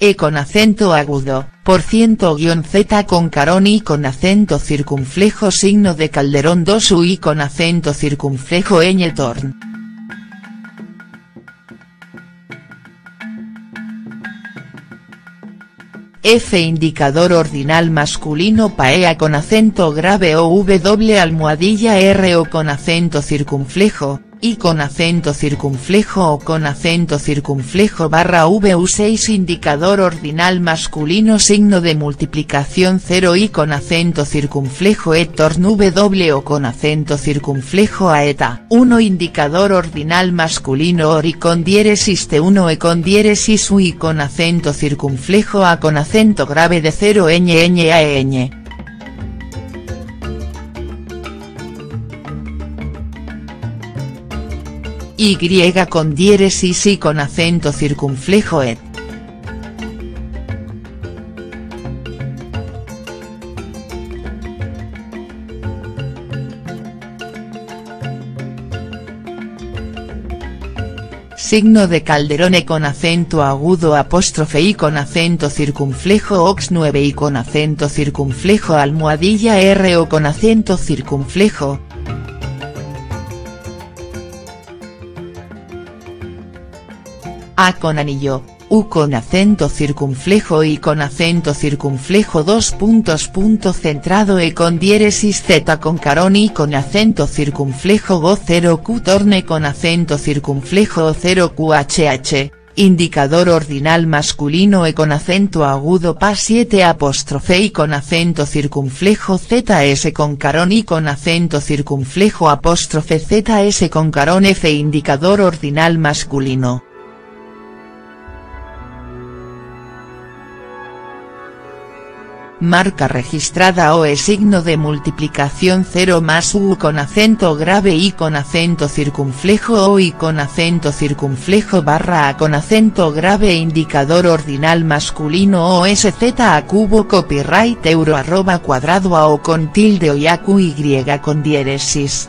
E con acento agudo, %-Z con carón y con acento circunflejo signo de Calderón 2 U y con acento circunflejo ñ torn. F indicador ordinal masculino paea con acento grave o W almohadilla R o con acento circunflejo, y con acento circunflejo o con acento circunflejo barra VU6 indicador ordinal masculino signo de multiplicación 0 y con acento circunflejo torn W o con acento circunflejo aeta 1 indicador ordinal masculino or y con diéresis T1 e con diéresis U y con acento circunflejo A con acento grave de 0 ñ a ñ. Y con diéresis y con acento circunflejo ed. Signo de Calderón E con acento agudo apóstrofe y con acento circunflejo ox 9 y con acento circunflejo almohadilla R o con acento circunflejo. A con anillo, U con acento circunflejo y con acento circunflejo 2 puntos punto centrado E con diéresis Z con carón y con acento circunflejo Go 0 Q torne con acento circunflejo o 0 QHH, indicador ordinal masculino E con acento agudo Pa 7 apóstrofe y con acento circunflejo ZS con carón y con acento circunflejo apóstrofe ZS con carón F indicador ordinal masculino. Marca registrada O signo de multiplicación 0 más U con acento grave y con acento circunflejo O y con acento circunflejo barra A con acento grave indicador ordinal masculino OSZ a cubo copyright euro @cuadrado A o con tilde o y AQY con diéresis.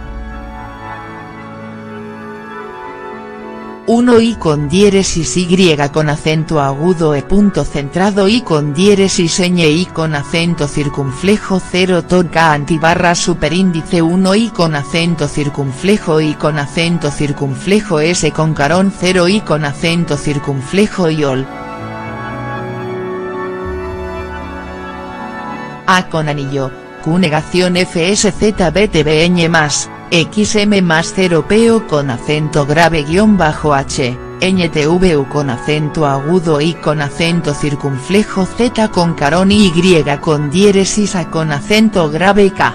1 y con diéresis Y con acento agudo E punto centrado y con diéresis ñ y con acento circunflejo 0 toca antibarra superíndice 1 y con acento circunflejo y con acento circunflejo S con carón 0 y con acento circunflejo YOL. A con anillo, Q negación FSZ BTB más. XM más 0 PO con acento grave guión bajo H, NTV con acento agudo y con acento circunflejo Z con carón Y con diéresis A con acento grave K.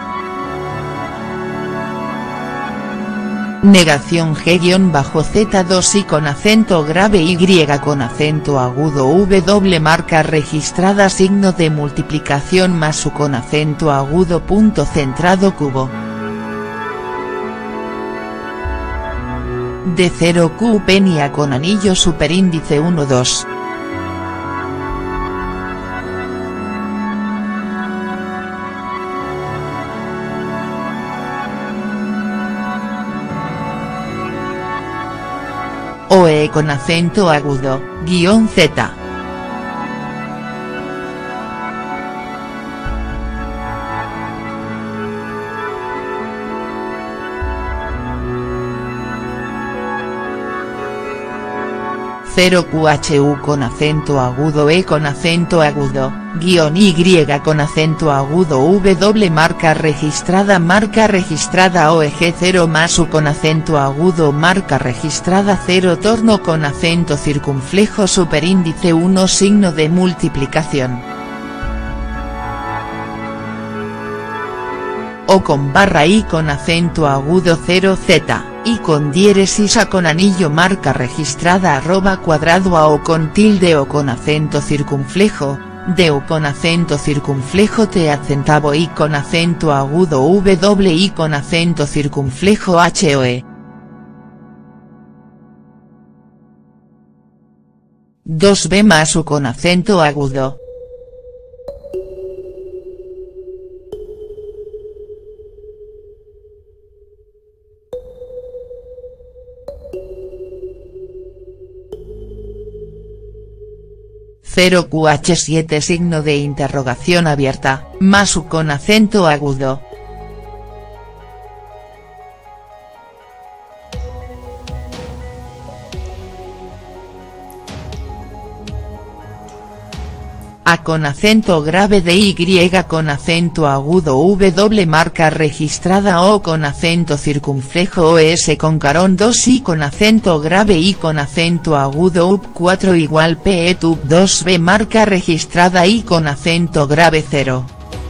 Negación G-Z2 y con acento grave Y con acento agudo W marca registrada signo de multiplicación más U con acento agudo punto centrado cubo. De 0 Q penia con anillo superíndice 1 2. OE con acento agudo, guión Z. QHU con acento agudo E con acento agudo, guión Y con acento agudo W marca registrada OEG 0 más U con acento agudo marca registrada 0 torno con acento circunflejo superíndice 1 signo de multiplicación. O con barra I con acento agudo 0 Z. Y con diéresis A con anillo marca registrada @cuadrado A o con tilde o con acento circunflejo, D o con acento circunflejo T acentavo y con acento agudo W y con acento circunflejo HOE. 2B más U con acento agudo. 0QH7 signo de interrogación abierta, Masu con acento agudo. A con acento grave de Y con acento agudo W marca registrada O con acento circunflejo OS con carón 2 I con acento grave I con acento agudo UP4 igual PE TUP 2B marca registrada I con acento grave 0.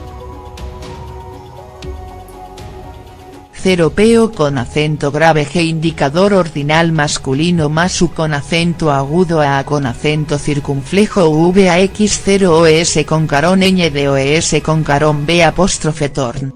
0 PO con acento grave G indicador ordinal masculino Masu con acento agudo A con acento circunflejo VAX 0 OS con carón ñ de OS con carón B apóstrofe torn.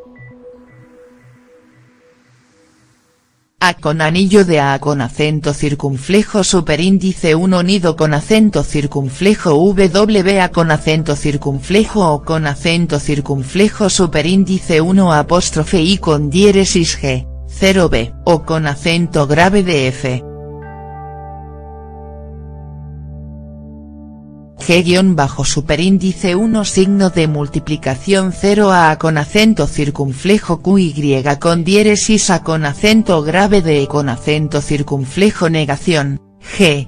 A con anillo de A con acento circunflejo superíndice 1 nido con acento circunflejo W A con acento circunflejo O con acento circunflejo superíndice 1 apóstrofe I con diéresis G, 0B, O con acento grave de F. G- superíndice 1 signo de multiplicación 0 A con acento circunflejo QY con diéresis A con acento grave de E con acento circunflejo negación, G.